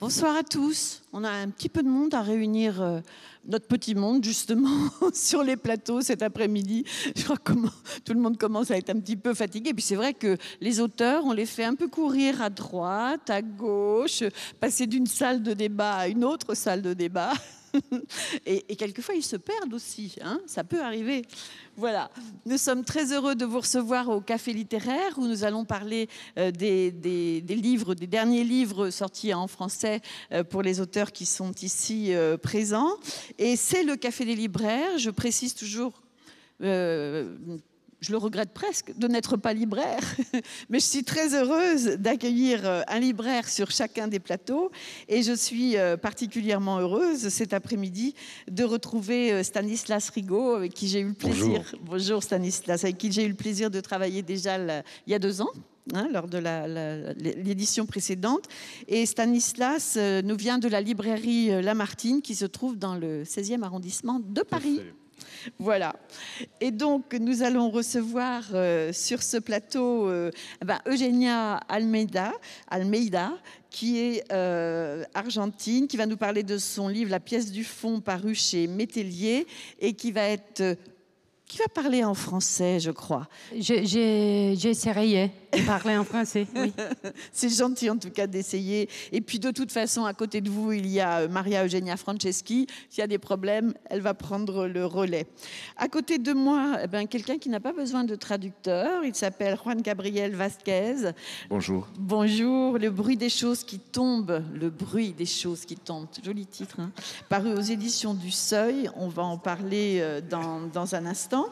Bonsoir à tous. On a un petit peu de monde à réunir, notre petit monde justement sur les plateaux cet après-midi. Je crois que tout le monde commence à être un petit peu fatigué. Et puis c'est vrai que les auteurs, on les fait un peu courir à droite, à gauche, passer d'une salle de débat à une autre salle de débat. Et quelquefois, ils se perdent aussi, hein, ça peut arriver. Voilà, nous sommes très heureux de vous recevoir au Café littéraire où nous allons parler des livres, des derniers livres sortis en français pour les auteurs qui sont ici présents. Et c'est le Café des libraires, je précise toujours... je le regrette presque de n'être pas libraire, mais je suis très heureuse d'accueillir un libraire sur chacun des plateaux. Et je suis particulièrement heureuse cet après-midi de retrouver Stanislas Rigaud, avec qui j'ai eu le plaisir... Bonjour Stanislas, avec qui j'ai eu le plaisir de travailler déjà il y a 2 ans. Hein, lors de l'édition précédente. Et Stanislas nous vient de la librairie Lamartine qui se trouve dans le 16e arrondissement de Paris. Voilà. Et donc, nous allons recevoir sur ce plateau Eugenia Almeida, qui est argentine, qui va nous parler de son livre La pièce du fond, paru chez Métellier, et qui va parler en français, je crois. J'essaierai de parler en français, oui. C'est gentil en tout cas d'essayer. Et puis de toute façon, à côté de vous, il y a Maria Eugenia Franceschi. S'il y a des problèmes, elle va prendre le relais. À côté de moi, quelqu'un qui n'a pas besoin de traducteur. Il s'appelle Juan Gabriel Vasquez. Bonjour. Bonjour. Le bruit des choses qui tombent. Le bruit des choses qui tombent. Joli titre, hein. Paru aux éditions du Seuil. On va en parler dans un instant.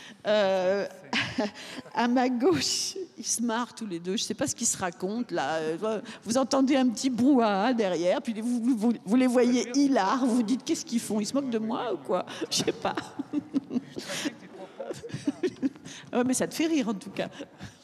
À ma gauche, ils se marrent tous les deux. Je ne sais pas ce qu'ils se racontent là. Vous entendez un petit brouhaha derrière, puis vous les voyez hilars. Vous vous dites qu'est-ce qu'ils font? Ils se moquent de moi ou quoi? Je ne sais pas. Oh, mais ça te fait rire en tout cas.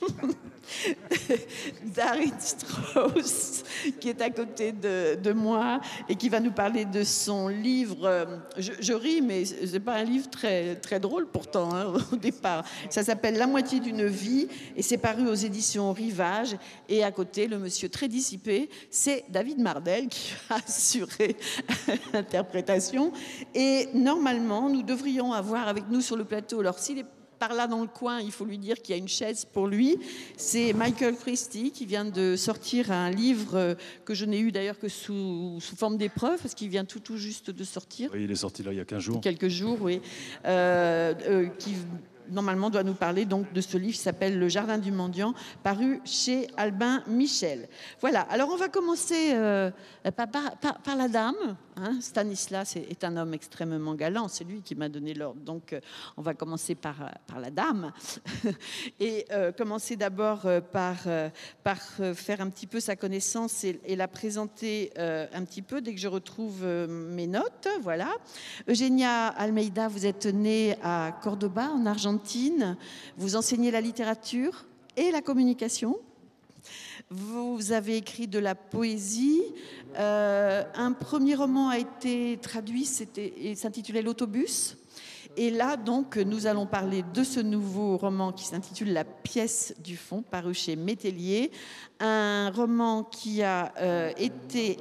Darin Strauss, qui est à côté de moi et qui va nous parler de son livre. Je ris, mais c'est pas un livre très, très drôle pourtant, hein, au départ. Ça s'appelle La moitié d'une vie et c'est paru aux éditions Rivage. Et à côté, le monsieur très dissipé, c'est David Mardel qui va assurer l'interprétation. Et normalement, nous devrions avoir avec nous sur le plateau, alors s'il est par là dans le coin, il faut lui dire qu'il y a une chaise pour lui. C'est Michael Christie qui vient de sortir un livre que je n'ai eu d'ailleurs que sous forme d'épreuve, parce qu'il vient tout juste de sortir. Oui, il est sorti là il y a 15 jours. Quelques jours, oui. Qui normalement doit nous parler donc de ce livre qui s'appelle Le Jardin du Mendiant, paru chez Albin Michel. Voilà, alors on va commencer par la dame. Hein. Stanislas est un homme extrêmement galant, c'est lui qui m'a donné l'ordre. Donc on va commencer par la dame. Et commencer d'abord par faire un petit peu sa connaissance et la présenter un petit peu dès que je retrouve mes notes. Voilà. Eugenia Almeida, vous êtes née à Cordoba, en Argentine. Vous enseignez la littérature et la communication. Vous avez écrit de la poésie. Un premier roman a été traduit et s'intitulait L'autobus. Et là, donc, nous allons parler de ce nouveau roman qui s'intitule La pièce du fond, paru chez Métellier. Un roman qui a été...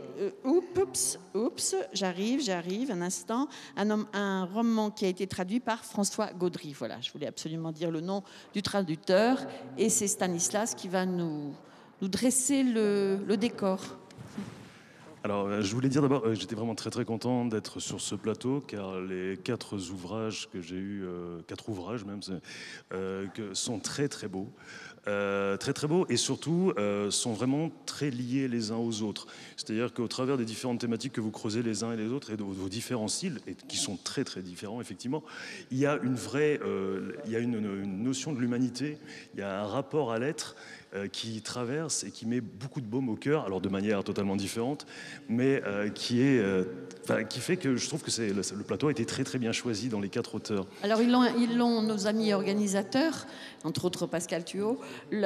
j'arrive, un instant. Un roman qui a été traduit par François Gaudry. Voilà, je voulais absolument dire le nom du traducteur. Et c'est Stanislas qui va nous dresser le décor. Alors, je voulais dire d'abord, j'étais vraiment très très content d'être sur ce plateau, car les 4 ouvrages que j'ai eus, 4 ouvrages même, sont très très beaux. Très très beaux et surtout sont vraiment très liés les uns aux autres. C'est-à-dire qu'au travers des différentes thématiques que vous creusez les uns et les autres et de vos différents styles, et qui sont très très différents effectivement, il y a une notion de l'humanité, il y a un rapport à l'être qui traverse et qui met beaucoup de baume au cœur, alors de manière totalement différente, mais qui fait que je trouve que le plateau a été très très bien choisi dans les 4 auteurs. Alors ils l'ont nos amis organisateurs, entre autres Pascal Thuot,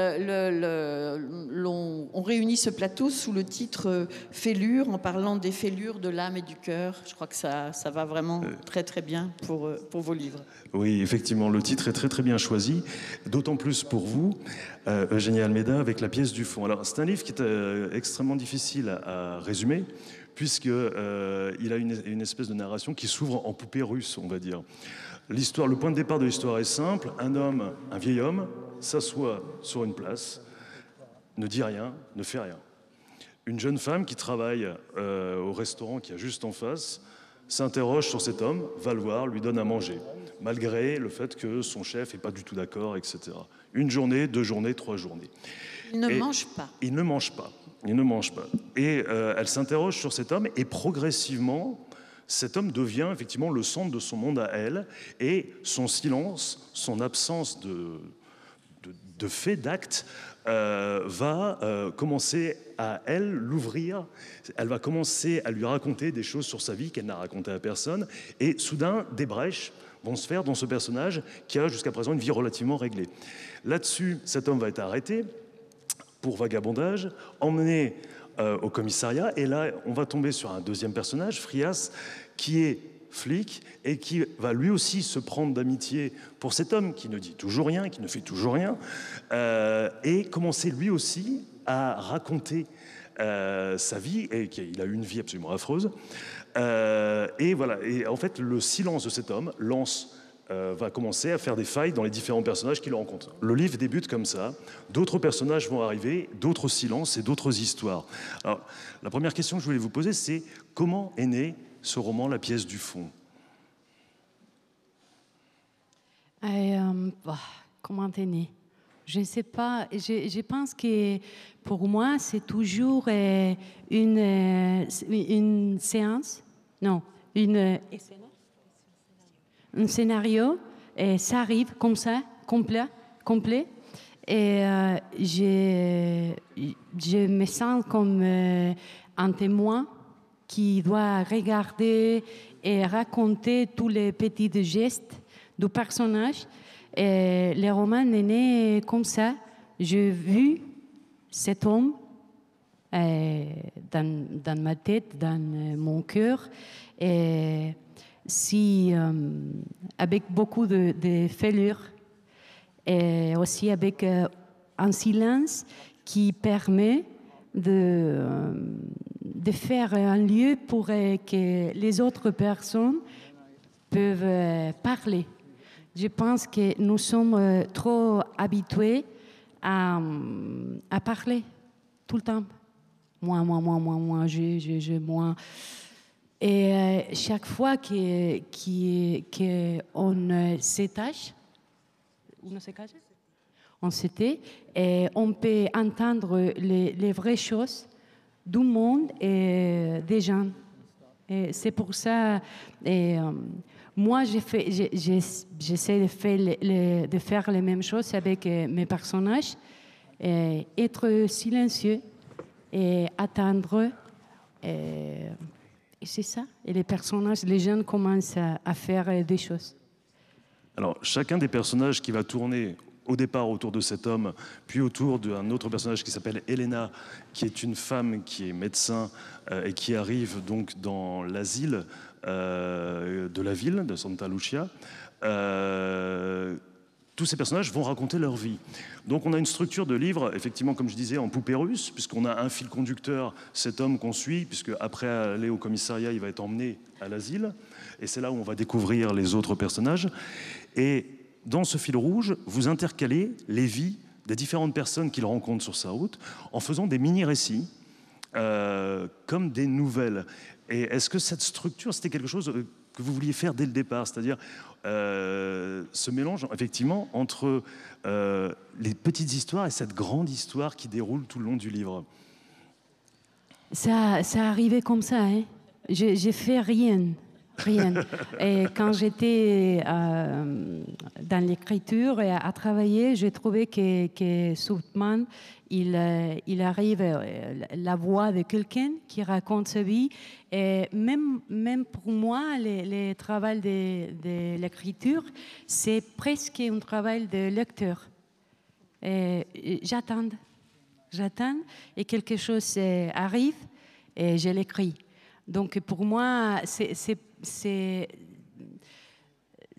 ont réuni ce plateau sous le titre Fêlures, en parlant des fêlures de l'âme et du cœur. Je crois que ça va vraiment très très bien pour vos livres. Oui, effectivement, le titre est très très bien choisi, d'autant plus pour vous, Eugenia Almeida, Almeida avec La pièce du fond. Alors, c'est un livre qui est extrêmement difficile à résumer, puisqu'il a une espèce de narration qui s'ouvre en poupée russe, on va dire. Le point de départ de l'histoire est simple. Un vieil homme, s'assoit sur une place, ne dit rien, ne fait rien. Une jeune femme qui travaille au restaurant qui est juste en face s'interroge sur cet homme, va le voir, lui donne à manger, malgré le fait que son chef n'est pas du tout d'accord, etc. Une journée, 2 journées, 3 journées. Il ne mange pas. Il ne mange pas. Il ne mange pas. Et elle s'interroge sur cet homme et progressivement, cet homme devient effectivement le centre de son monde à elle et son silence, son absence de fait, d'acte, va commencer à elle l'ouvrir. Elle va commencer à lui raconter des choses sur sa vie qu'elle n'a racontées à personne. Et soudain, des brèches vont se faire dans ce personnage qui a jusqu'à présent une vie relativement réglée. Là-dessus, cet homme va être arrêté pour vagabondage, emmené au commissariat. Et là, on va tomber sur un deuxième personnage, Frias, qui est flic et qui va lui aussi se prendre d'amitié pour cet homme qui ne dit toujours rien, qui ne fait toujours rien, et commencer lui aussi à raconter sa vie, et qu'il a eu une vie absolument affreuse. Et voilà. Et en fait, le silence de cet homme va commencer à faire des failles dans les différents personnages qu'il rencontre. Le livre débute comme ça. D'autres personnages vont arriver, d'autres silences et d'autres histoires. Alors, la première question que je voulais vous poser, c'est comment est né ce roman, La pièce du fond? Comment t'es né? Je ne sais pas. Je pense que pour moi, c'est toujours une séance. Non, un scénario. Et ça arrive comme ça, complet. Et je me sens comme un témoin qui doit regarder et raconter tous les petits gestes du personnage. Et le roman est né comme ça. J'ai vu cet homme dans ma tête, dans mon cœur, et avec beaucoup de fêlures, et aussi avec un silence qui permet de faire un lieu pour que les autres personnes peuvent parler. Je pense que nous sommes trop habitués à parler tout le temps. Moi, je, moi. Et chaque fois qu'on s'attache, et on peut entendre les vraies choses du monde et des gens. Et c'est pour ça, moi, j'essaie de faire les mêmes choses avec mes personnages, et être silencieux et attendre. Et c'est ça. Et les personnages, les jeunes commencent à faire des choses. Alors, chacun des personnages qui va tourner au départ autour de cet homme, puis autour d'un autre personnage qui s'appelle Elena, qui est une femme qui est médecin et qui arrive donc dans l'asile de la ville de Santa Lucia. Tous ces personnages vont raconter leur vie. Donc on a une structure de livre, effectivement, comme je disais, en poupée russe, puisqu'on a un fil conducteur, cet homme qu'on suit, puisque après aller au commissariat, il va être emmené à l'asile, et c'est là où on va découvrir les autres personnages. Et dans ce fil rouge, vous intercalez les vies des différentes personnes qu'il rencontre sur sa route, en faisant des mini-récits, comme des nouvelles. Et est-ce que cette structure, c'était quelque chose que vous vouliez faire dès le départ, c'est-à-dire ce mélange, effectivement, entre les petites histoires et cette grande histoire qui déroule tout le long du livre? Ça arrivait comme ça, hein. J'ai fait rien. Et quand j'étais dans l'écriture et à travailler, j'ai trouvé que Southman, il arrive la voix de quelqu'un qui raconte sa vie. Et même pour moi, le travail de l'écriture, c'est presque un travail de lecteur. Et j'attends et quelque chose arrive et je l'écris. Donc pour moi, ce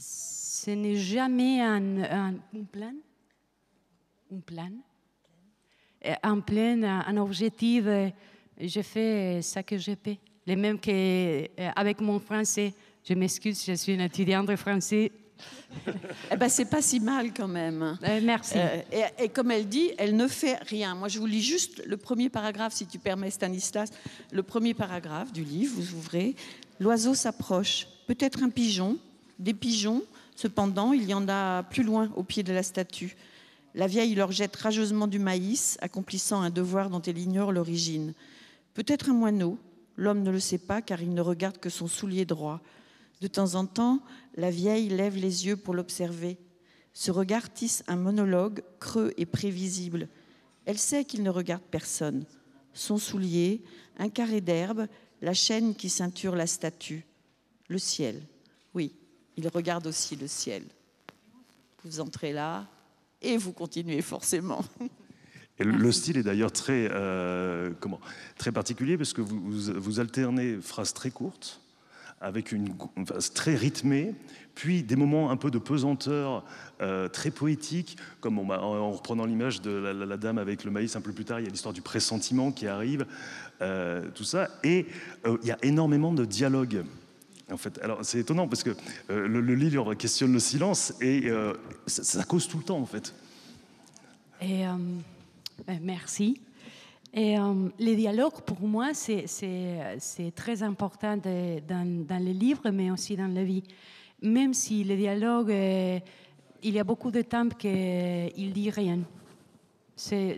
n'est jamais un plan. en plein un objectif, je fais ce que je peux. Les mêmes qu'avec mon français. Je m'excuse, je suis une étudiante de français. Eh ben, c'est pas si mal quand même. Merci. Et comme elle dit, elle ne fait rien. Moi, je vous lis juste le premier paragraphe, si tu permets, Stanislas. Le premier paragraphe du livre, vous ouvrez. L'oiseau s'approche. Peut-être un pigeon, des pigeons. Cependant, il y en a plus loin, au pied de la statue. La vieille leur jette rageusement du maïs, accomplissant un devoir dont elle ignore l'origine. Peut-être un moineau. L'homme ne le sait pas, car il ne regarde que son soulier droit. De temps en temps, la vieille lève les yeux pour l'observer. Ce regard tisse un monologue creux et prévisible. Elle sait qu'il ne regarde personne. Son soulier, un carré d'herbe, la chaîne qui ceinture la statue. Le ciel. Oui, il regarde aussi le ciel. Vous entrez là et vous continuez forcément. Et le style est d'ailleurs très particulier parce que vous alternez phrases très courtes avec une phase très rythmée, puis des moments un peu de pesanteur très poétiques, comme en reprenant l'image de la dame avec le maïs un peu plus tard, il y a l'histoire du pressentiment qui arrive, tout ça, et il y a énormément de dialogue. En fait, alors c'est étonnant parce que le livre questionne le silence et ça cause tout le temps en fait. Et, merci. Et les dialogues, pour moi, c'est très important dans les livres, mais aussi dans la vie. Même si les dialogues, il y a beaucoup de temps qu'il ne dit rien. C'est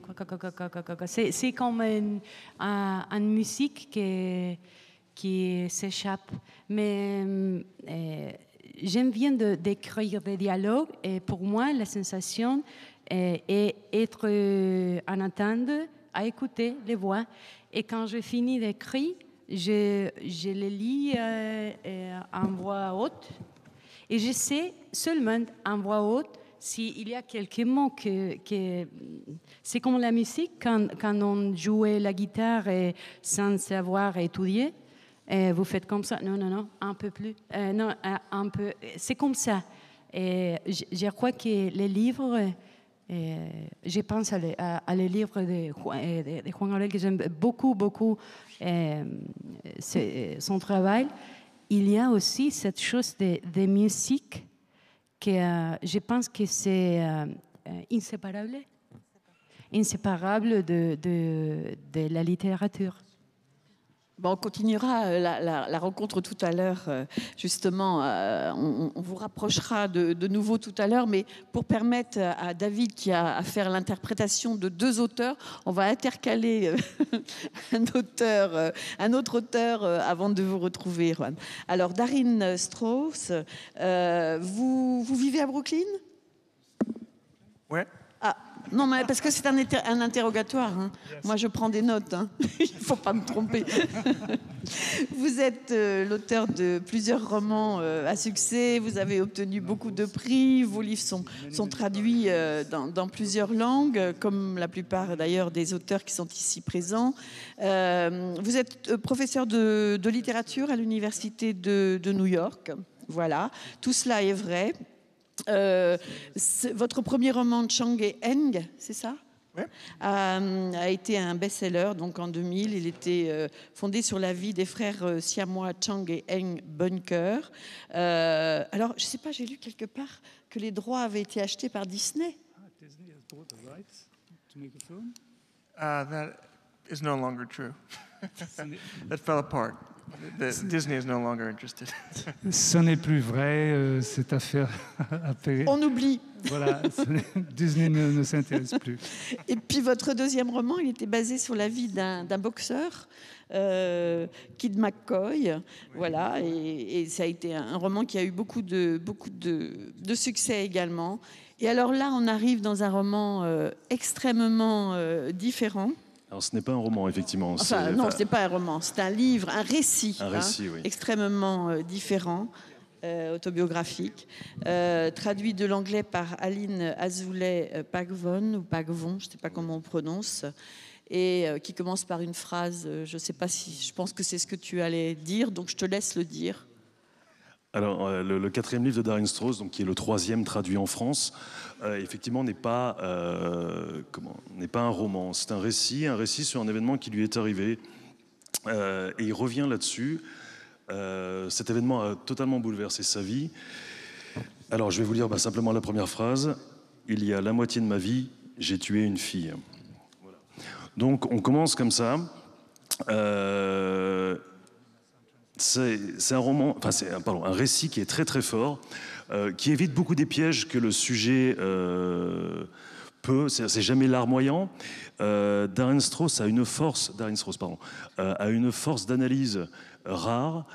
comme une musique qui s'échappe. Mais j'aime bien d'écrire des dialogues, et pour moi, la sensation est être en attente, à écouter les voix. Et quand je finis d'écrire, je les lis en voix haute. Et je sais seulement en voix haute s'il y a quelques mots que... C'est comme la musique, quand on jouait la guitare sans savoir étudier. Vous faites comme ça. Non, un peu plus. Non, un peu. C'est comme ça. Et je crois que les livres... je pense à les livres de Juan Gabriel, que j'aime beaucoup, son travail. Il y a aussi cette chose de musique que je pense que c'est inséparable de la littérature. Bon, on continuera la rencontre tout à l'heure, justement, on vous rapprochera de nouveau tout à l'heure, mais pour permettre à David qui a à faire l'interprétation de deux auteurs, on va intercaler un autre auteur avant de vous retrouver, Juan. Alors, Darin Strauss, vous vivez à Brooklyn ? Ouais. Ah, non, mais parce que c'est un interrogatoire. Hein. Yes. Moi, je prends des notes. Hein. Il ne faut pas me tromper. Vous êtes l'auteur de plusieurs romans à succès. Vous avez obtenu beaucoup de prix. Vos livres sont traduits dans plusieurs langues, comme la plupart d'ailleurs des auteurs qui sont ici présents. Vous êtes professeur de littérature à l'université de New York. Voilà, tout cela est vrai. Votre premier roman, Chang et Eng, c'est ça ? Ouais. A été un best-seller donc en 2000. Il était fondé sur la vie des frères siamois Chang et Eng Bunker. Alors, je ne sais pas, j'ai lu quelque part que les droits avaient été achetés par Disney. Disney has bought the rights to make a film. That is no longer true. That fell apart. Disney is no longer interested. Ce n'est plus vrai, cette affaire a péri. On oublie. Voilà, Disney ne s'intéresse plus. Et puis votre deuxième roman, il était basé sur la vie d'un boxeur, Kid McCoy. Voilà, et ça a été un roman qui a eu beaucoup de succès également. Et alors là, on arrive dans un roman extrêmement différent. Alors, ce n'est pas un roman, effectivement. Enfin, non, ce n'est pas un roman, c'est un livre, un récit, oui. extrêmement différent, autobiographique, traduit de l'anglais par Aline Azoulay-Pagvon, ou Pagvon, je ne sais pas comment on prononce, et qui commence par une phrase, je ne sais pas si, je pense que c'est ce que tu allais dire, donc je te laisse le dire. Alors, le quatrième livre de Darren Strauss, donc, qui est le troisième traduit en France, effectivement, n'est pas un roman. C'est un récit sur un événement qui lui est arrivé. Et il revient là-dessus. Cet événement a totalement bouleversé sa vie. Alors, je vais vous lire simplement la première phrase. « Il y a la moitié de ma vie, j'ai tué une fille. » Voilà. Donc, on commence comme ça. C'est un roman, un récit qui est très très fort, qui évite beaucoup des pièges que le sujet peut. C'est jamais larmoyant. Darren Strauss a une force d'analyse rare.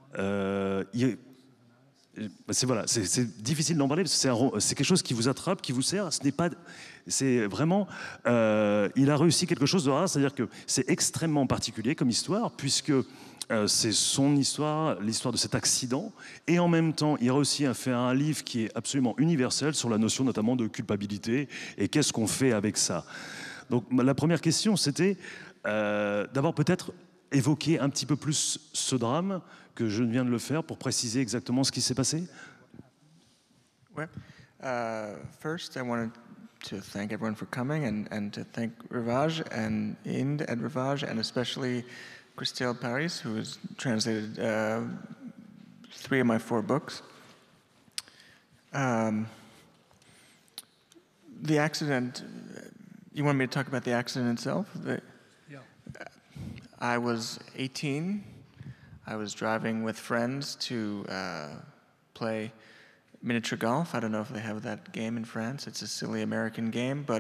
C'est difficile d'en parler parce que c'est quelque chose qui vous attrape, qui vous sert. C'est vraiment. Il a réussi quelque chose de rare, c'est-à-dire que c'est extrêmement particulier comme histoire, puisque c'est son histoire, l'histoire de cet accident, et en même temps, il a réussi à faire un livre qui est absolument universel sur la notion notamment de culpabilité et qu'est-ce qu'on fait avec ça. Donc la première question, c'était d'abord peut-être évoquer un petit peu plus ce drame que je viens de le faire pour préciser exactement ce qui s'est passé. Ouais. First, I wanted to thank everyone for coming and to thank Rivage and Inde at Rivage and especially Christelle Paris, who has translated 3 of my 4 books. The accident, you want me to talk about the accident itself? Yeah. I was 18. I was driving with friends to play miniature golf. I don't know if they have that game in France. It's a silly American game, but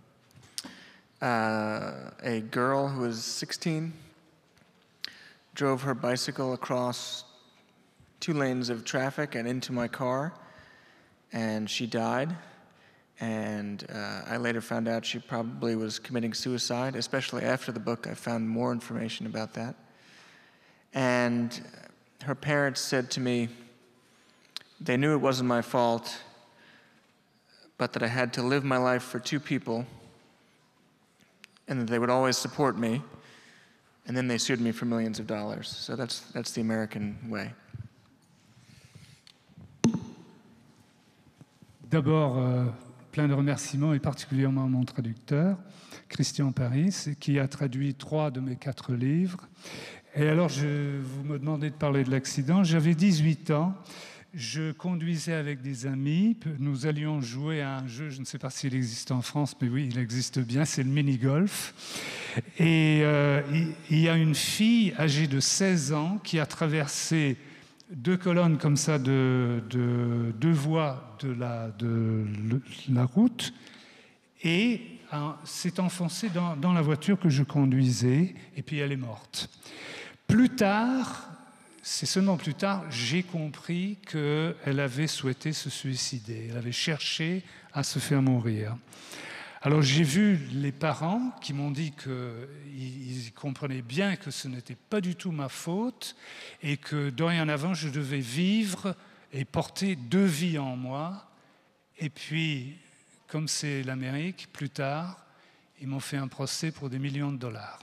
a girl who was 16 drove her bicycle across 2 lanes of traffic and into my car, and she died. And I later found out she probably was committing suicide, especially after the book. I found more information about that. And her parents said to me, they knew it wasn't my fault, but that I had to live my life for 2 people, and that they would always support me. And then they sued me for millions of dollars. So that's the American way. D'abord, plein de remerciements et particulièrement à mon traducteur, Christian Paris, qui a traduit 3 de mes 4 livres. Et alors, vous me demandez de parler de l'accident. J'avais 18 ans. Je conduisais avec des amis. Nous allions jouer à un jeu, je ne sais pas s'il existe en France, mais oui, il existe bien, c'est le mini-golf. Et il y a une fille âgée de 16 ans qui a traversé 2 colonnes comme ça de 2 voies de la route et s'est enfoncée dans la voiture que je conduisais, et puis elle est morte. Plus tard, c'est seulement plus tard, j'ai compris qu'elle avait souhaité se suicider. Elle avait cherché à se faire mourir. Alors j'ai vu les parents qui m'ont dit qu'ils comprenaient bien que ce n'était pas du tout ma faute et que dorénavant je devais vivre et porter 2 vies en moi. Et puis, comme c'est l'Amérique, plus tard, ils m'ont fait un procès pour des millions de dollars.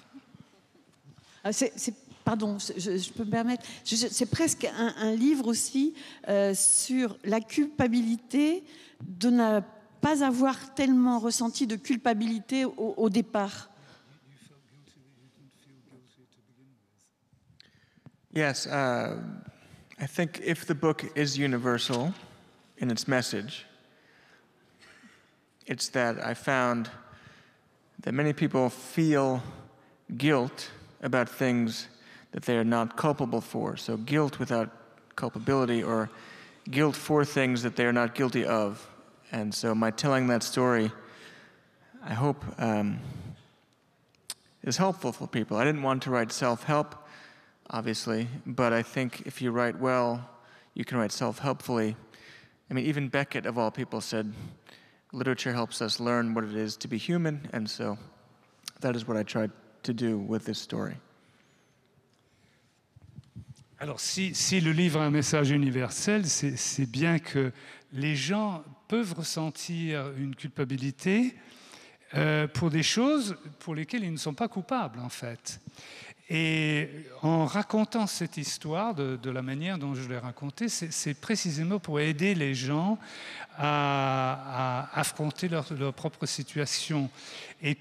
Pardon, je peux me permettre. C'est presque un livre aussi sur la culpabilité de ne pas avoir tellement ressenti de culpabilité au départ. Yes, I think if the book is universal in its message, it's that I found that many people feel guilt about things that they are not culpable for. So guilt without culpability, or guilt for things that they are not guilty of. And so my telling that story, I hope, is helpful for people. I didn't want to write self-help, obviously, but I think if you write well, you can write self-helpfully. I mean, even Beckett, of all people, said, literature helps us learn what it is to be human, and so that is what I tried to do with this story. Alors, si le livre a un message universel, c'est bien que les gens peuvent ressentir une culpabilité pour des choses pour lesquelles ils ne sont pas coupables, en fait. Et en racontant cette histoire, de la manière dont je l'ai racontée, c'est précisément pour aider les gens à affronter leur propre situation. Et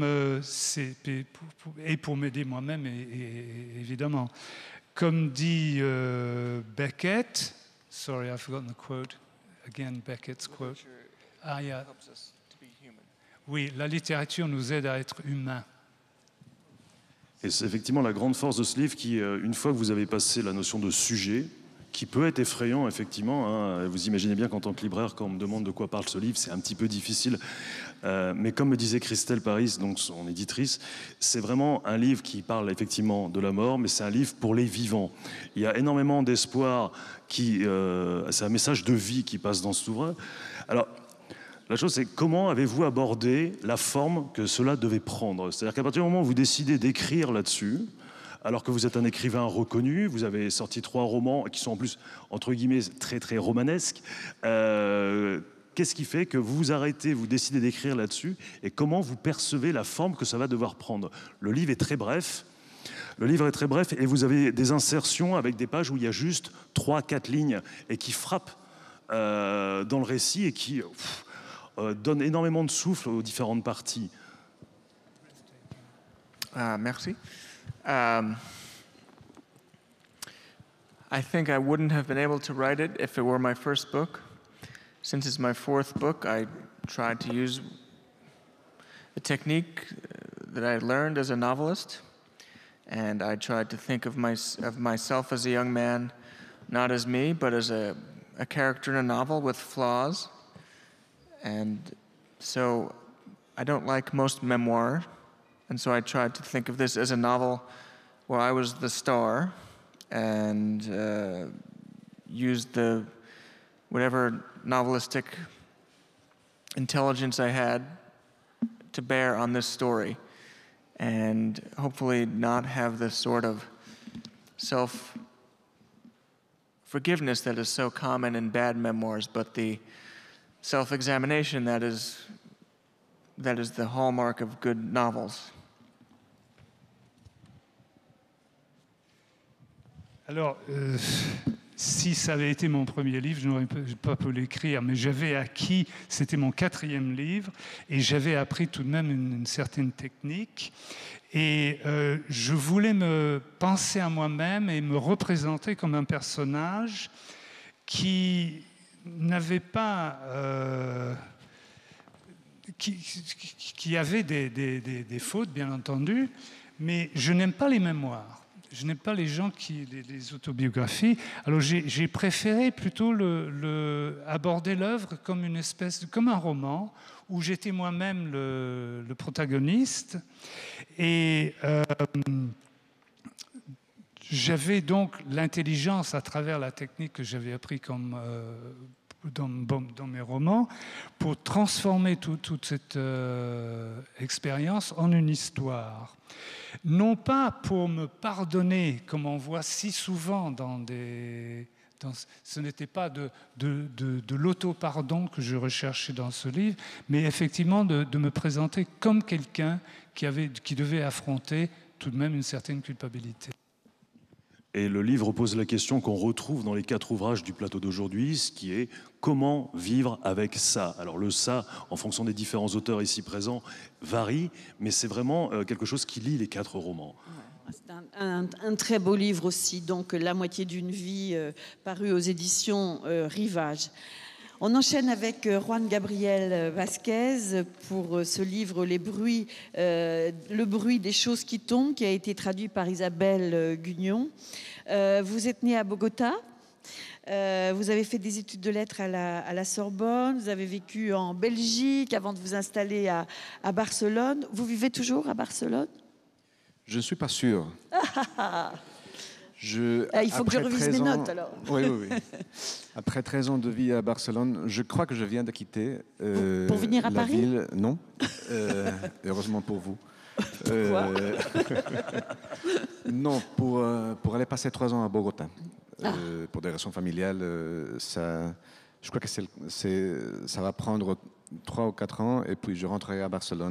et pour m'aider moi-même, évidemment. Comme dit Beckett, sorry, I've forgotten the quote, again Beckett's quote. Ah, yeah. Oui, la littérature nous aide à être humains. Et c'est effectivement la grande force de ce livre qui, une fois que vous avez passé la notion de sujet, qui peut être effrayant, effectivement, hein, vous imaginez bien qu'en tant que libraire, quand on me demande de quoi parle ce livre, c'est un petit peu difficile. Mais comme me disait Christelle Paris, donc son éditrice, c'est vraiment un livre qui parle effectivement de la mort, mais c'est un livre pour les vivants. Il y a énormément d'espoir, c'est un message de vie qui passe dans cet ouvrage. Alors, la chose, c'est comment avez-vous abordé la forme que cela devait prendre? C'est-à-dire qu'à partir du moment où vous décidez d'écrire là-dessus, alors que vous êtes un écrivain reconnu, vous avez sorti 3 romans qui sont en plus, entre guillemets, très très romanesques, qu'est-ce qui fait que vous vous arrêtez, vous décidez d'écrire là-dessus, et comment vous percevez la forme que ça va devoir prendre? Le livre est très bref. Le livre est très bref et vous avez des insertions avec des pages où il y a juste 3-4 lignes et qui frappent dans le récit et qui donne énormément de souffle aux différentes parties. Merci. I think I wouldn't have been able to write it if it were my first book. Since it's my 4th book, I tried to use a technique that I learned as a novelist, and I tried to think of myself as a young man, not as me, but as a character in a novel with flaws. And so I don't like most memoir, and so I tried to think of this as a novel where I was the star and used whatever novelistic intelligence I had to bear on this story, and hopefully not have this sort of self-forgiveness that is so common in bad memoirs, but the self-examination that is the hallmark of good novels. Alors, si ça avait été mon premier livre, je n'aurais pas pu l'écrire, mais j'avais acquis, c'était mon 4e livre, et j'avais appris tout de même une certaine technique. Et je voulais me penser à moi-même et me représenter comme un personnage qui n'avait pas... qui avait des fautes, bien entendu, mais je n'aime pas les mémoires. Je n'aime pas les gens les autobiographies. Alors j'ai préféré plutôt aborder l'œuvre comme comme un roman où j'étais moi-même le protagoniste. Et j'avais donc l'intelligence, à travers la technique que j'avais appris dans mes romans, pour transformer toute cette expérience en une histoire. Non pas pour me pardonner, comme on voit si souvent ce n'était pas de l'auto-pardon que je recherchais dans ce livre, mais effectivement de me présenter comme quelqu'un qui devait affronter tout de même une certaine culpabilité. Et le livre pose la question qu'on retrouve dans les 4 ouvrages du plateau d'aujourd'hui, ce qui est comment vivre avec ça. Alors le ça, en fonction des différents auteurs ici présents, varie, mais c'est vraiment quelque chose qui lie les 4 romans. C'est un très beau livre aussi, donc La moitié d'une vie, paru aux éditions Rivage. On enchaîne avec Juan Gabriel Vasquez pour ce livre Le bruit des choses qui tombent, qui a été traduit par Isabelle Gugnon. Vous êtes né à Bogota. Vous avez fait des études de lettres à la Sorbonne. Vous avez vécu en Belgique avant de vous installer à Barcelone. Vous vivez toujours à Barcelone? Je ne suis pas sûr. Il faut que je revise mes notes, alors. Oui. Après 13 ans de vie à Barcelone, je crois que je viens de quitter pour venir à la Paris. ville. Non, heureusement pour vous. Pourquoi Non, pour aller passer 3 ans à Bogota. Pour des raisons familiales, je crois que ça va prendre 3 ou 4 ans, et puis je rentrerai à Barcelone.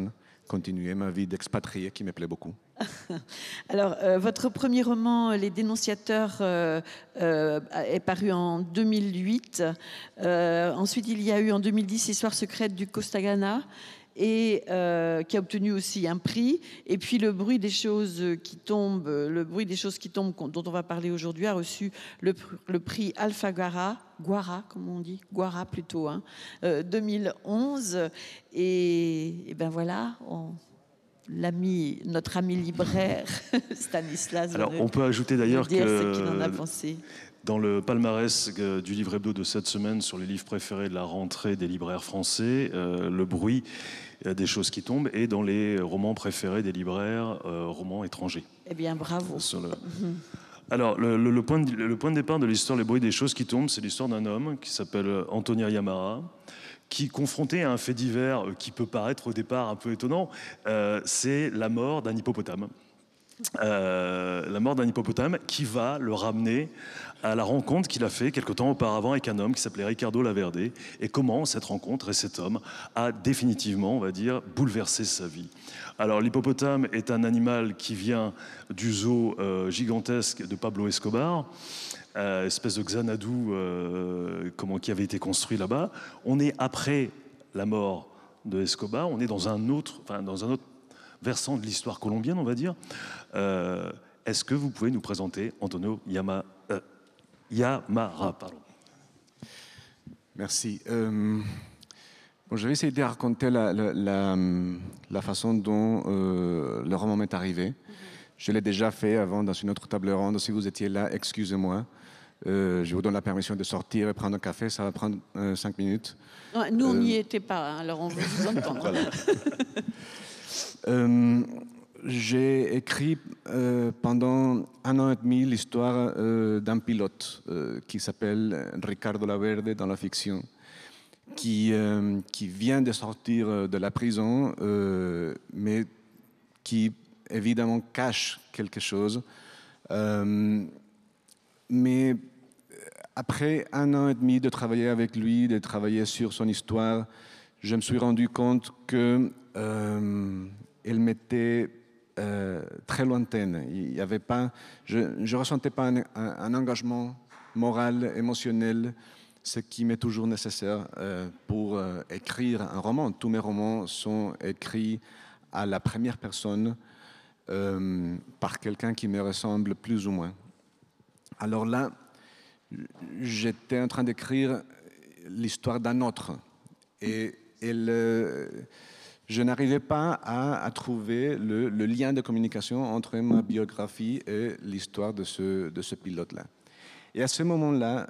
continuer ma vie d'expatrié qui me plaît beaucoup. Alors, votre premier roman, Les Dénonciateurs, est paru en 2008. Ensuite, il y a eu en 2010 Histoire secrète du Costagana, et qui a obtenu aussi un prix. Et puis Le bruit des choses qui tombent, dont on va parler aujourd'hui, a reçu le prix Alfaguara, comme on dit, Guara plutôt, 2011. Et ben voilà, notre ami libraire Stanislas. Alors, on peut ajouter d'ailleurs dire ce qu'il en a pensé. Dans le palmarès du livre hebdo de cette semaine sur les livres préférés de la rentrée des libraires français, Le bruit des choses qui tombent est dans les romans préférés des libraires romans étrangers. Eh bien, bravo. Alors, le point de départ de l'histoire Les bruits des choses qui tombent, c'est l'histoire d'un homme qui s'appelle Antonio Yamara, qui, confronté à un fait divers qui peut paraître au départ un peu étonnant, c'est la mort d'un hippopotame. La mort d'un hippopotame qui va le ramener à la rencontre qu'il a fait quelque temps auparavant avec un homme qui s'appelait Ricardo Laverde, et comment cette rencontre et cet homme a définitivement, on va dire, bouleversé sa vie. Alors l'hippopotame est un animal qui vient du zoo gigantesque de Pablo Escobar, espèce de Xanadu qui avait été construit là-bas. On est après la mort de Escobar, on est dans un autre versant de l'histoire colombienne, on va dire. Est-ce que vous pouvez nous présenter Antonio Yamara, pardon. Merci. Je vais essayer de raconter la façon dont le roman m'est arrivé. Je l'ai déjà fait avant dans une autre table ronde. Si vous étiez là, excusez-moi. Je vous donne la permission de sortir et prendre un café. Ça va prendre 5 minutes. Non, nous, on n'y était pas, alors on veut vous entendre. Voilà. J'ai écrit pendant 1 an et demi l'histoire d'un pilote qui s'appelle Ricardo Laverde dans la fiction, qui vient de sortir de la prison, mais qui évidemment cache quelque chose. Mais après 1 an et demi de travailler avec lui, de travailler sur son histoire, je me suis rendu compte que elle m'était très lointaine. Il y avait pas, je ne ressentais pas un engagement moral, émotionnel, ce qui m'est toujours nécessaire pour écrire un roman. Tous mes romans sont écrits à la première personne par quelqu'un qui me ressemble plus ou moins. Alors là, j'étais en train d'écrire l'histoire d'un autre. Et je n'arrivais pas à trouver le lien de communication entre ma biographie et l'histoire de ce pilote-là. Et à ce moment-là,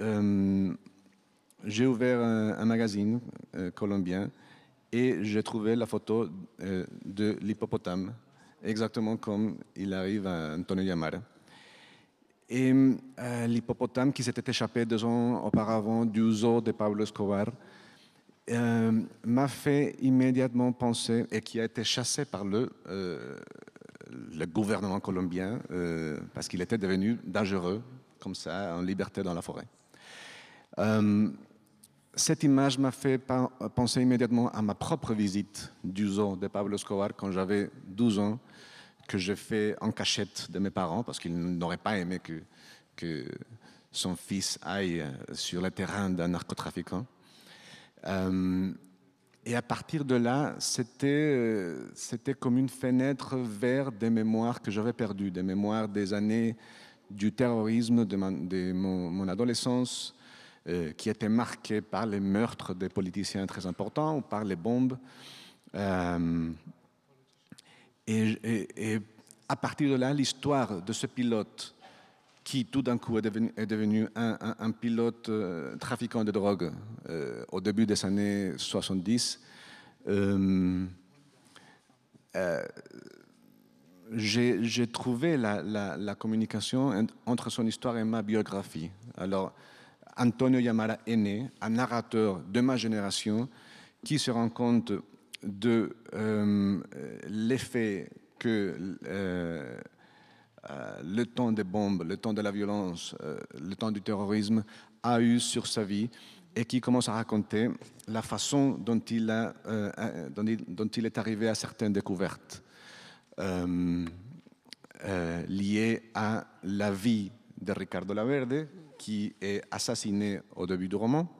j'ai ouvert un magazine colombien et j'ai trouvé la photo de l'hippopotame, exactement comme il arrive à Antonio Yamara. Et l'hippopotame qui s'était échappé 2 ans auparavant du zoo de Pablo Escobar m'a fait immédiatement penser, et qui a été chassé par le gouvernement colombien parce qu'il était devenu dangereux, comme ça, en liberté dans la forêt. Cette image m'a fait penser immédiatement à ma propre visite du zoo de Pablo Escobar quand j'avais 12 ans, que j'ai fait en cachette de mes parents parce qu'ils n'auraient pas aimé que son fils aille sur le terrain d'un narcotrafiquant. Et à partir de là, c'était comme une fenêtre vers des mémoires que j'avais perdues, des mémoires des années du terrorisme de mon adolescence, qui étaient marquées par les meurtres des politiciens très importants ou par les bombes. Et à partir de là, l'histoire de ce pilote qui tout d'un coup est devenu un pilote trafiquant de drogue au début des années 70. J'ai trouvé la communication entre son histoire et ma biographie. Alors, Antonio Yamara est né, un narrateur de ma génération qui se rend compte de l'effet que le temps des bombes, le temps de la violence, le temps du terrorisme a eu sur sa vie, et qui commence à raconter la façon dont il est arrivé à certaines découvertes liées à la vie de Ricardo Laverde, qui est assassiné au début du roman,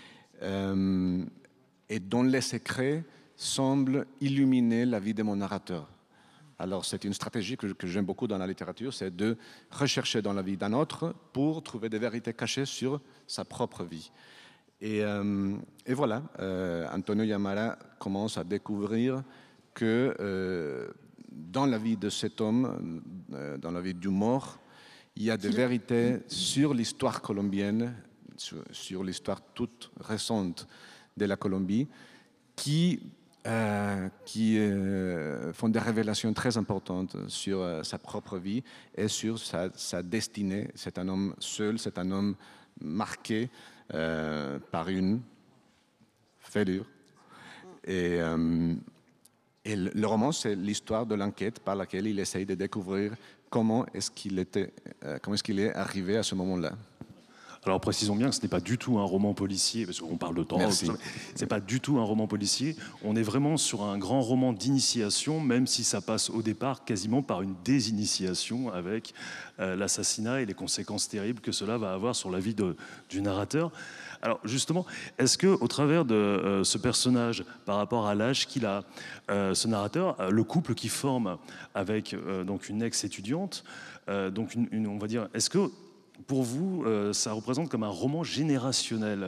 et dont les secrets semblent illuminer la vie de mon narrateur. Alors c'est une stratégie que j'aime beaucoup dans la littérature, c'est de rechercher dans la vie d'un autre pour trouver des vérités cachées sur sa propre vie. Et voilà, Antonio Yamara commence à découvrir que dans la vie de cet homme, dans la vie du mort, il y a des vérités sur l'histoire colombienne, sur l'histoire toute récente de la Colombie, qui font des révélations très importantes sur sa propre vie et sur sa destinée. C'est un homme seul, c'est un homme marqué par une fêlure. Et le roman, c'est l'histoire de l'enquête par laquelle il essaye de découvrir comment est-ce qu'il est arrivé à ce moment-là. Alors précisons bien que ce n'est pas du tout un roman policier, parce qu'on parle de temps, c'est pas du tout un roman policier, on est vraiment sur un grand roman d'initiation, même si ça passe au départ quasiment par une désinitiation avec l'assassinat et les conséquences terribles que cela va avoir sur la vie du narrateur. Alors justement, est-ce que au travers de ce personnage, par rapport à l'âge qu'il a, ce narrateur, le couple qu'il forme avec donc une ex-étudiante, donc on va dire, est-ce que pour vous, ça représente comme un roman générationnel?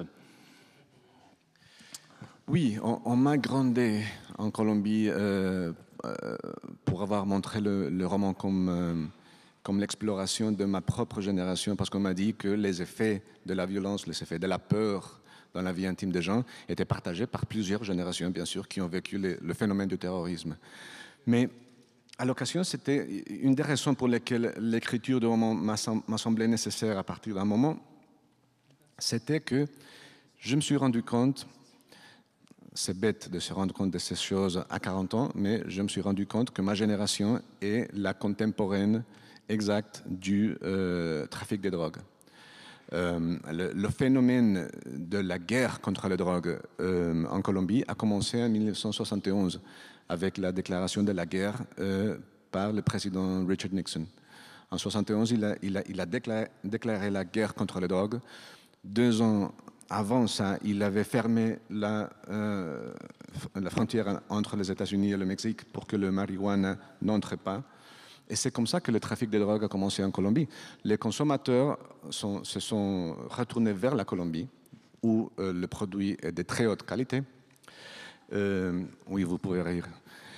Oui, on m'a grondé en Colombie pour avoir montré le roman comme l'exploration de ma propre génération, parce qu'on m'a dit que les effets de la violence, les effets de la peur dans la vie intime des gens étaient partagés par plusieurs générations, bien sûr, qui ont vécu le phénomène du terrorisme. Mais à l'occasion, c'était une des raisons pour lesquelles l'écriture du roman m'a semblé nécessaire à partir d'un moment, c'était que je me suis rendu compte, c'est bête de se rendre compte de ces choses à 40 ans, mais je me suis rendu compte que ma génération est la contemporaine exacte du trafic des drogues. Le phénomène de la guerre contre les drogues en Colombie a commencé en 1971 avec la déclaration de la guerre par le président Richard Nixon. En 1971, il a déclaré la guerre contre les drogues. 2 ans avant ça, il avait fermé la frontière entre les États-Unis et le Mexique pour que le marijuana n'entre pas. Et c'est comme ça que le trafic de drogue a commencé en Colombie. Les consommateurs se sont retournés vers la Colombie, où le produit est de très haute qualité. Oui, vous pouvez rire.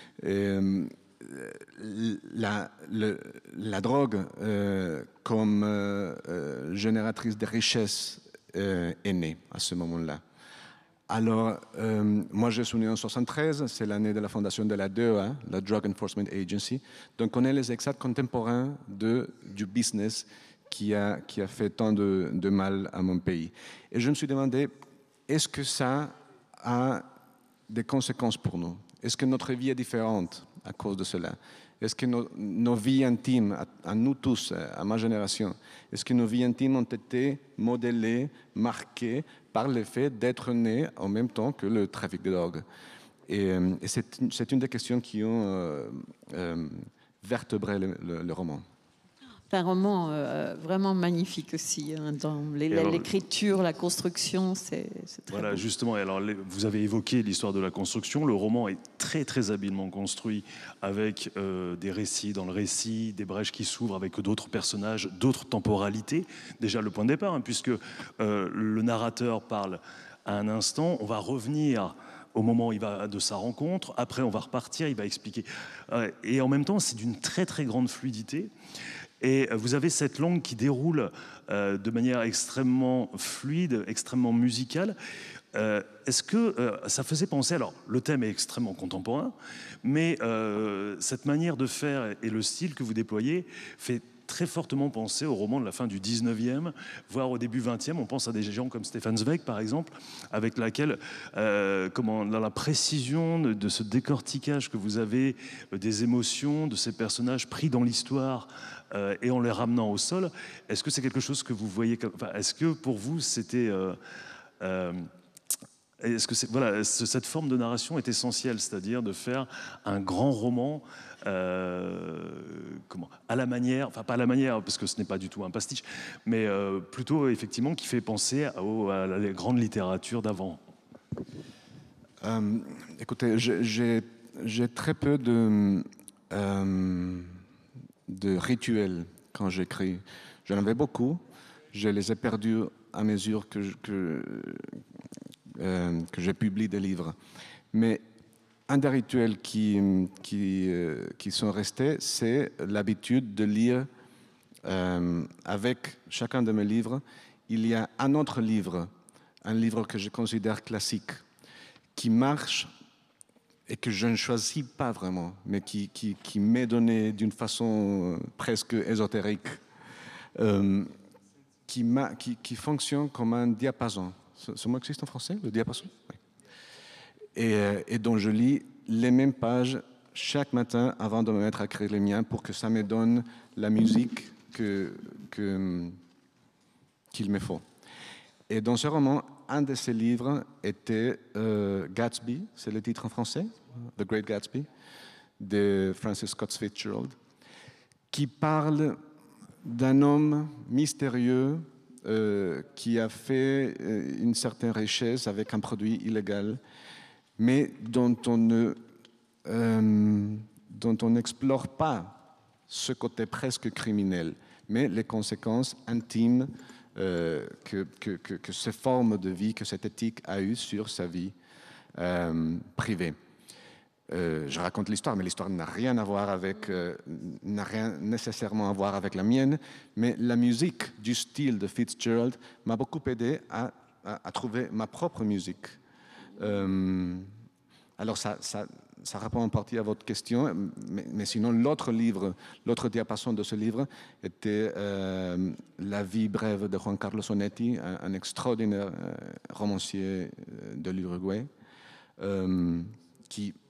La drogue, comme génératrice de richesse, est née à ce moment-là. Alors, moi, je suis né en 1973, c'est l'année de la fondation de la DEA, la Drug Enforcement Agency. Donc, on est les exacts contemporains du business qui a fait tant de mal à mon pays. Et je me suis demandé, est-ce que ça a des conséquences pour nous? Est-ce que notre vie est différente à cause de cela? Est-ce que nos vies intimes, à nous tous, à ma génération, est-ce que nos vies intimes ont été modélées, marquées par le fait d'être nés en même temps que le trafic de drogue? Et c'est une des questions qui ont vertébré le roman. C'est un roman vraiment magnifique aussi, hein, dans l'écriture, la construction, c'est très voilà, beau. justement, alors, vous avez évoqué l'histoire de la construction. Le roman est très, très habilement construit avec des récits dans le récit, des brèches qui s'ouvrent avec d'autres personnages, d'autres temporalités. Déjà, le point de départ, hein, puisque le narrateur parle à un instant, on va revenir au moment où il va de sa rencontre, après on va repartir, il va expliquer. Et en même temps, c'est d'une très, très grande fluidité. Et vous avez cette langue qui déroule de manière extrêmement fluide, extrêmement musicale. Est-ce que ça faisait penser... Alors, le thème est extrêmement contemporain, mais cette manière de faire et le style que vous déployez fait très fortement penser au roman de la fin du 19e, voire au début 20e. On pense à des gens comme Stefan Zweig, par exemple, avec laquelle, la précision de ce décortiquage que vous avez des émotions, de ces personnages pris dans l'histoire et en les ramenant au sol, est-ce que c'est quelque chose que vous voyez... est-ce que pour vous, c'était Est-ce que voilà, cette forme de narration est essentielle, c'est-à-dire de faire un grand roman à la manière, enfin pas à la manière, parce que ce n'est pas du tout un pastiche, mais plutôt effectivement qui fait penser à la grande littérature d'avant? Écoutez, j'ai très peu de rituels quand j'écris. J'en avais beaucoup, je les ai perdus à mesure que je publie des livres. Mais un des rituels qui sont restés, c'est l'habitude de lire avec chacun de mes livres. Il y a un autre livre, un livre que je considère classique, qui marche et que je ne choisis pas vraiment, mais qui m'est donné d'une façon presque ésotérique, qui fonctionne comme un diapason. Ce mot existe en français, le diapason? Oui. Et dont je lis les mêmes pages chaque matin avant de me mettre à écrire les miens pour que ça me donne la musique qu'il me faut. Et dans ce roman, un de ces livres était Gatsby, c'est le titre en français, The Great Gatsby, de Francis Scott Fitzgerald, qui parle d'un homme mystérieux qui a fait une certaine richesse avec un produit illégal, mais dont on n'explore pas ce côté presque criminel, mais les conséquences intimes que ces formes de vie, que cette éthique a eu sur sa vie privée. Je raconte l'histoire, mais l'histoire n'a rien à voir n'a rien nécessairement à voir avec la mienne, mais la musique du style de Fitzgerald m'a beaucoup aidé à trouver ma propre musique. Alors ça répond en partie à votre question, mais sinon l'autre diapason de ce livre était La vie brève de Juan Carlos Onetti, un extraordinaire romancier de l'Uruguay, qui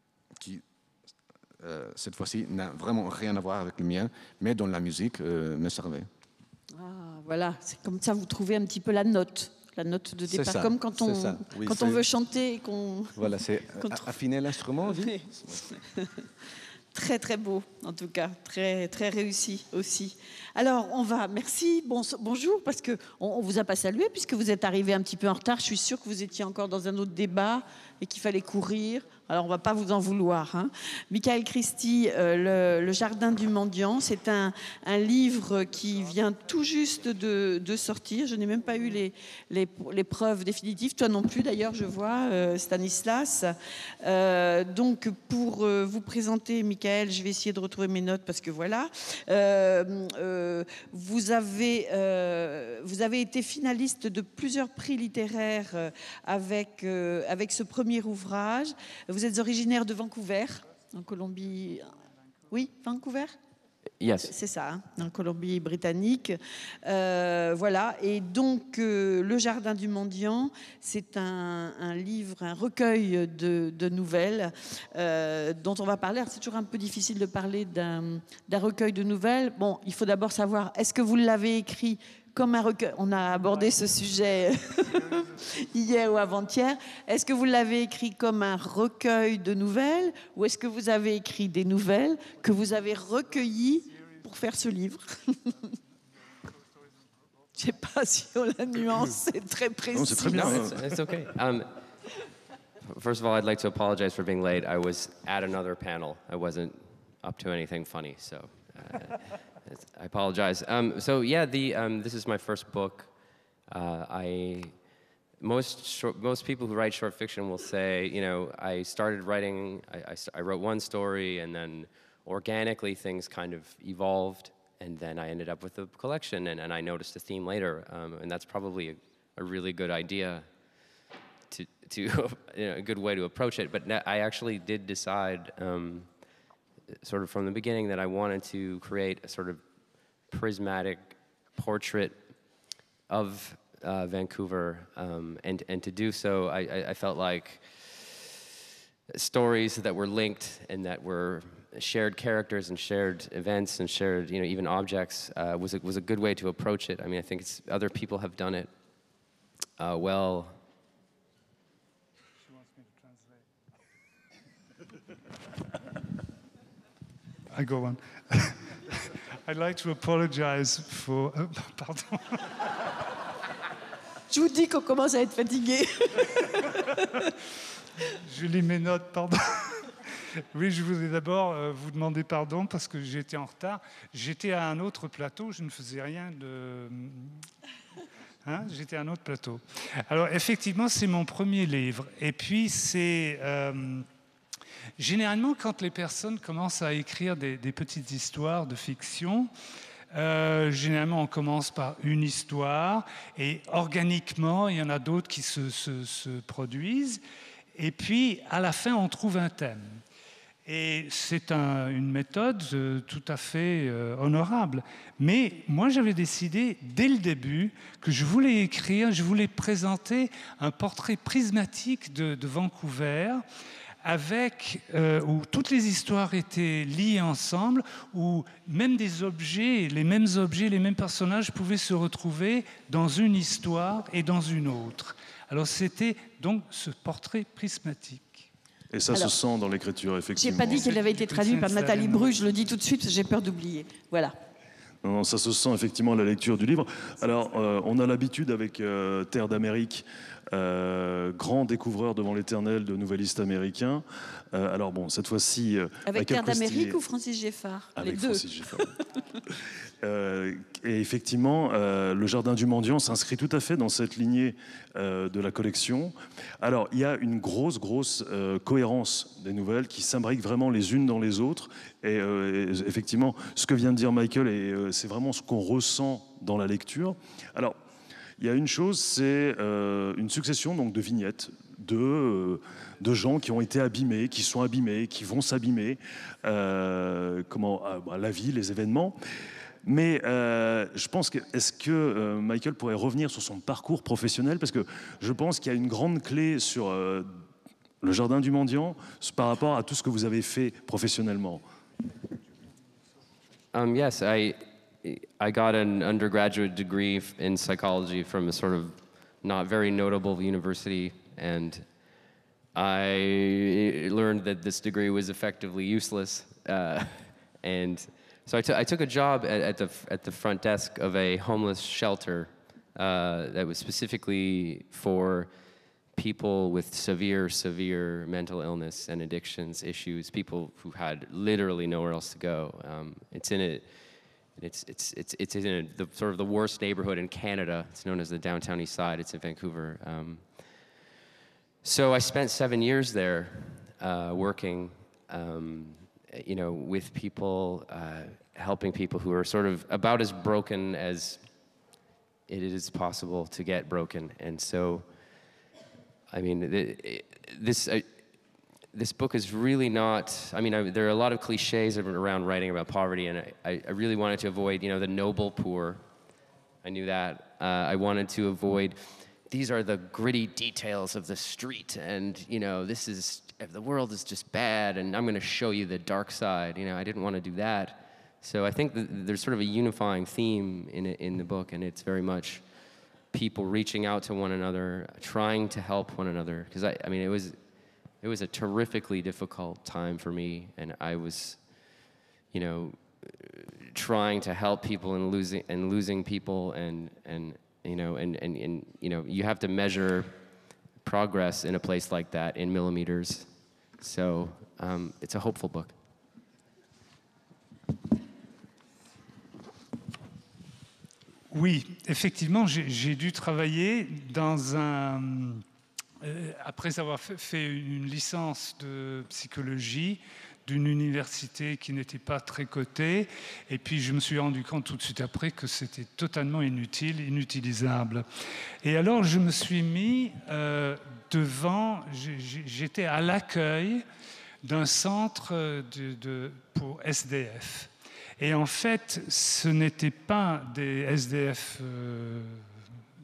cette fois-ci n'a vraiment rien à voir avec le mien, mais dont la musique me servait. Ah, voilà, c'est comme ça vous trouvez un petit peu la note de départ, ça, comme quand on, oui, quand on veut chanter et qu'on... Voilà, c'est affiner l'instrument, oui. Très très beau, en tout cas, très très réussi aussi. Alors merci, bonjour, parce que on vous a pas salué puisque vous êtes arrivé un petit peu en retard. Je suis sûre que vous étiez encore dans un autre débat et qu'il fallait courir. Alors on va pas vous en vouloir. Hein. Michael Christie, le Jardin du Mendiant, c'est un livre qui vient tout juste de sortir. Je n'ai même pas eu les preuves définitives. Toi non plus, d'ailleurs, je vois, Stanislas. Donc pour vous présenter, Michael, je vais essayer de retrouver mes notes parce que voilà. Vous avez été finaliste de plusieurs prix littéraires avec ce premier ouvrage. Vous êtes originaire de Vancouver, en Colombie. Oui, Vancouver? Yes. C'est ça, hein, en Colombie-Britannique. Voilà. Et donc, Le Jardin du Mendiant, c'est un livre, un recueil de nouvelles dont on va parler. C'est toujours un peu difficile de parler d'un recueil de nouvelles. Bon, il faut d'abord savoir, est-ce que vous l'avez écrit comme un recueil? On a abordé ce sujet hier ou avant-hier. Est-ce que vous l'avez écrit comme un recueil de nouvelles ou est-ce que vous avez écrit des nouvelles que vous avez recueillies pour faire ce livre? Je ne sais pas si la nuance est très précise. Non, c'est très bien. No, it's okay. First of all, I'd like to apologize for being late. I was at another panel. I wasn't up to anything funny, so... I apologize. So yeah, this is my first book. Most people who write short fiction will say, you know, I started writing. I wrote one story, and then organically things kind of evolved, and then I ended up with a collection, and I noticed a theme later, and that's probably a really good idea. To you know, a good way to approach it. But I actually did decide. Sort of from the beginning that I wanted to create a sort of prismatic portrait of Vancouver, and to do so, I felt like stories that were linked and that were shared characters and shared events and shared, you know, even objects was a good way to approach it. I mean, I think other people have done it well, I go on. I'd like to apologize for... pardon. Je vous dis qu'on commence à être fatigué. Je lis mes notes, pardon. Oui, je voulais d'abord vous demander pardon parce que j'étais en retard. J'étais à un autre plateau, je ne faisais rien de... J'étais à un autre plateau. Alors, effectivement, c'est mon premier livre. Et puis, c'est... généralement, quand les personnes commencent à écrire des petites histoires de fiction, généralement, on commence par une histoire et organiquement, il y en a d'autres qui se produisent. Et puis, à la fin, on trouve un thème. Et c'est une méthode tout à fait honorable. Mais moi, j'avais décidé, dès le début, que je voulais présenter un portrait prismatique de Vancouver, où toutes les histoires étaient liées ensemble, où même les mêmes personnages pouvaient se retrouver dans une histoire et dans une autre. Alors c'était donc ce portrait prismatique. Et ça se sent dans l'écriture, effectivement. Je n'ai pas dit qu'elle avait été traduite par Nathalie Bru, je le dis tout de suite parce que j'ai peur d'oublier. Voilà. Non, ça se sent effectivement à la lecture du livre. Alors, on a l'habitude avec Terre d'Amérique, grand découvreur devant l'éternel de nouvellistes américains. Alors bon, cette fois-ci... avec Terre d'Amérique ou Francis Geffard? Avec les deux. Francis Geffard. Et effectivement, Le Jardin du Mendiant s'inscrit tout à fait dans cette lignée de la collection. Alors, il y a une grosse cohérence des nouvelles qui s'imbriquent vraiment les unes dans les autres. Et effectivement, ce que vient de dire Michael, c'est vraiment ce qu'on ressent dans la lecture. Alors, il y a une chose, c'est une succession donc, de vignettes de gens qui ont été abîmés, qui sont abîmés, qui vont s'abîmer, la vie, les événements. Mais je pense est-ce que Michael pourrait revenir sur son parcours professionnel, parce que je pense qu'il y a une grande clé sur Le Jardin du Mendiant par rapport à tout ce que vous avez fait professionnellement. Yes, I got an undergraduate degree in psychology from a sort of not very notable university, and I learned that this degree was effectively useless, and so I took a job at the front desk of a homeless shelter that was specifically for people with severe mental illness and addictions issues, people who had literally nowhere else to go. It's in the sort of the worst neighborhood in Canada. It's known as the Downtown East Side. It's in Vancouver. So I spent 7 years there working, with people, helping people who are sort of about as broken as it is possible to get broken. And so, I mean, this book is really not, there are a lot of cliches around writing about poverty, and I really wanted to avoid, the noble poor. I knew that. I wanted to avoid, these are the gritty details of the street, and, the world is just bad, and I'm going to show you the dark side. I didn't want to do that. So I think there's sort of a unifying theme in the book, and it's very much people reaching out to one another, trying to help one another. Because it was a terrifically difficult time for me, and I was, trying to help people and losing people, and you have to measure progress in a place like that in millimeters. So it's a hopeful book. Oui, effectivement, j'ai dû travailler dans après avoir fait une licence de psychologie d'une université qui n'était pas très cotée, et puis je me suis rendu compte tout de suite après que c'était totalement inutilisable. Et alors je me suis mis j'étais à l'accueil d'un centre pour SDF. Et en fait, ce n'étaient pas des SDF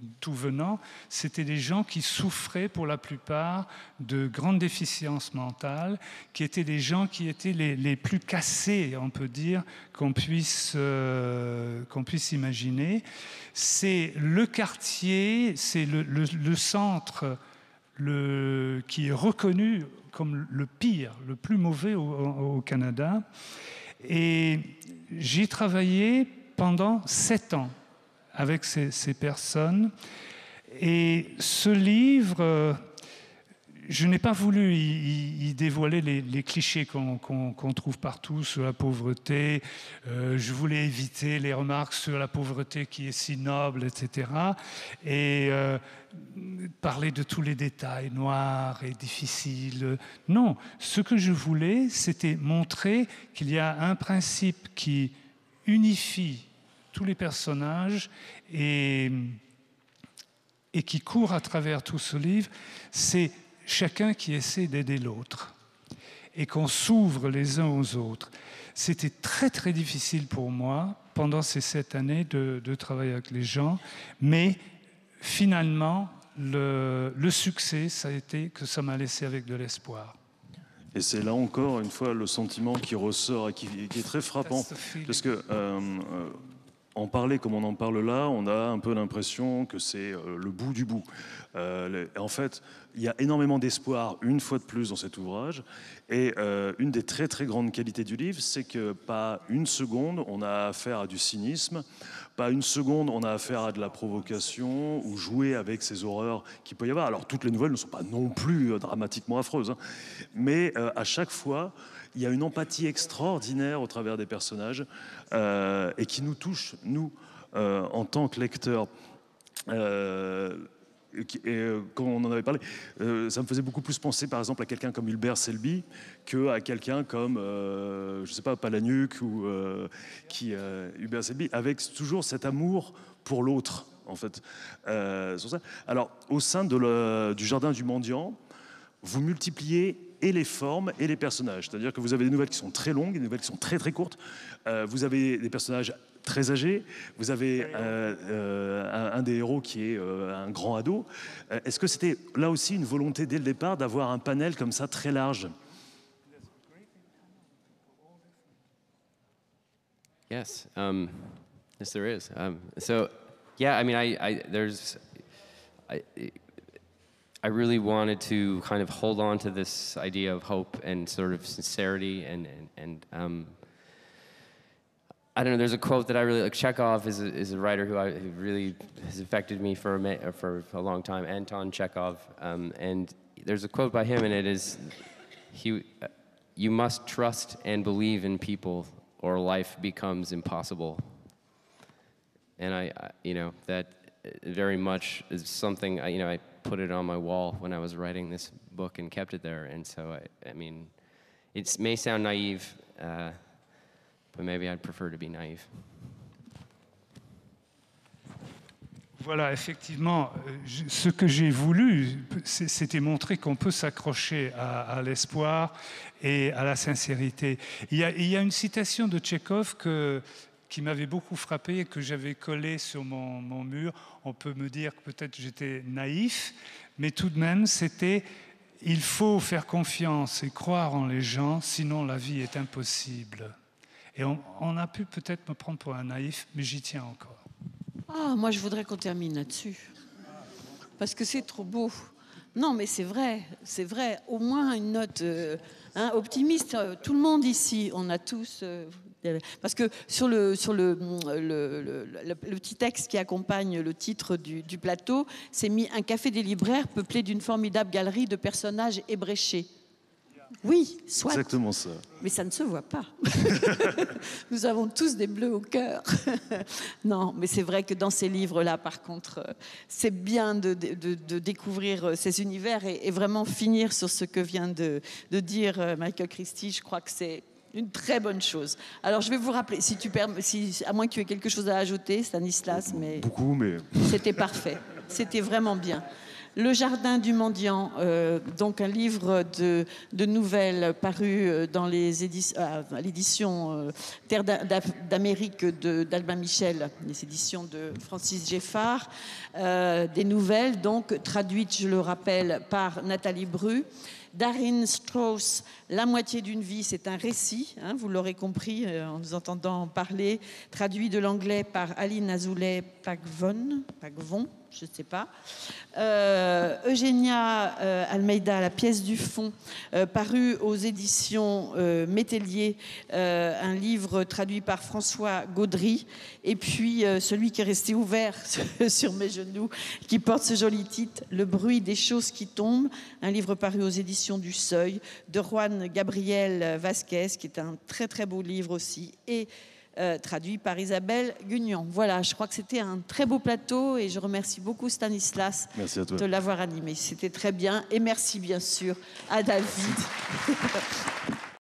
tout venant, c'était des gens qui souffraient pour la plupart de grandes déficiences mentales, qui étaient des gens qui étaient les plus cassés, on peut dire, qu'on puisse imaginer. C'est le quartier, c'est le centre qui est reconnu comme le pire, le plus mauvais au Canada. Et j'ai travaillé pendant 7 ans avec ces personnes. Et ce livre, je n'ai pas voulu y dévoiler les clichés qu'on trouve partout sur la pauvreté. Je voulais éviter les remarques sur la pauvreté qui est si noble, etc. Et parler de tous les détails noirs et difficiles. Non, ce que je voulais, c'était montrer qu'il y a un principe qui unifie tous les personnages et qui court à travers tout ce livre, c'est chacun qui essaie d'aider l'autre et qu'on s'ouvre les uns aux autres. C'était très très difficile pour moi pendant ces 7 années de travailler avec les gens, mais finalement le succès, ça a été que ça m'a laissé avec de l'espoir. Et c'est là encore une fois le sentiment qui ressort et qui est très frappant, parce que en parler comme on en parle là, on a un peu l'impression que c'est le bout du bout. En fait, il y a énormément d'espoir, une fois de plus, dans cet ouvrage. Et une des très très grandes qualités du livre, c'est que pas une seconde, on a affaire à du cynisme, pas une seconde, on a affaire à de la provocation ou jouer avec ces horreurs qu'il peut y avoir. Alors, toutes les nouvelles ne sont pas non plus dramatiquement affreuses, hein. Mais à chaque fois, il y a une empathie extraordinaire au travers des personnages et qui nous touche, nous, en tant que lecteurs. Quand on en avait parlé, ça me faisait beaucoup plus penser, par exemple, à quelqu'un comme Hubert Selby qu'à quelqu'un comme, je ne sais pas, Palahniuk ou Hubert Selby, avec toujours cet amour pour l'autre, en fait. Sur ça. Alors, au sein du Jardin du Mendiant, vous multipliez et les formes et les personnages. C'est-à-dire que vous avez des nouvelles qui sont très longues, des nouvelles qui sont très très courtes. Vous avez des personnages très âgés. Vous avez un des héros qui est un grand ado. Est-ce que c'était là aussi une volonté dès le départ d'avoir un panel comme ça très large? Yes, yes, there is. So, yeah, I mean, I really wanted to kind of hold on to this idea of hope and sort of sincerity and I don't know. There's a quote that I really like. Chekhov is a writer who really has affected me for a long time. Anton Chekhov, and there's a quote by him, and it is, "You must trust and believe in people, or life becomes impossible." And I that very much is something I put it on my wall when I was writing this book and kept it there. And so I mean, it may sound naive. But maybe I'd prefer to be naive. Voilà, effectivement, ce que j'ai voulu, c'était montrer qu'on peut s'accrocher à l'espoir et à la sincérité. Il y a une citation de Tchekhov qui m'avait beaucoup frappé et que j'avais collée sur mon mur. On peut me dire que peut-être j'étais naïf, mais tout de même, c'était « Il faut faire confiance et croire en les gens, sinon la vie est impossible ». Et on a pu peut-être me prendre pour un naïf, mais j'y tiens encore. Ah, moi, je voudrais qu'on termine là-dessus. Parce que c'est trop beau. Non, mais c'est vrai. Au moins une note optimiste. Tout le monde ici, on a tous... parce que sur le petit texte qui accompagne le titre du plateau, c'est mis « Un café des libraires peuplé d'une formidable galerie de personnages ébréchés ». Oui, soit. Exactement ça. Mais ça ne se voit pas. Nous avons tous des bleus au cœur. Non, mais c'est vrai que dans ces livres-là, par contre, c'est bien de découvrir ces univers et vraiment finir sur ce que vient de dire Michael Christie. Je crois que c'est une très bonne chose. Alors, je vais vous rappeler, à moins que tu aies quelque chose à ajouter, Stanislas, mais... Beaucoup, mais... C'était parfait. C'était vraiment bien. Le Jardin du mendiant, donc un livre de nouvelles paru dans à l'édition Terre d'Amérique d'Albin Michel, les éditions de Francis Geffard. Des nouvelles, donc traduites, je le rappelle, par Nathalie Bru. Darin Strauss, La moitié d'une vie, c'est un récit, hein, vous l'aurez compris en nous entendant parler, traduit de l'anglais par Aline Azoulay Pagvon, je ne sais pas. Eugénia Almeida, La pièce du fond, paru aux éditions Métellier, un livre traduit par François Gaudry, et puis celui qui est resté ouvert sur mes genoux, qui porte ce joli titre, Le bruit des choses qui tombent, un livre paru aux éditions du Seuil, de Juan Gabriel Vasquez, qui est un très très beau livre aussi, et traduit par Isabelle Gugnon. Voilà, je crois que c'était un très beau plateau et je remercie beaucoup Stanislas de l'avoir animé. C'était très bien et merci bien sûr à David.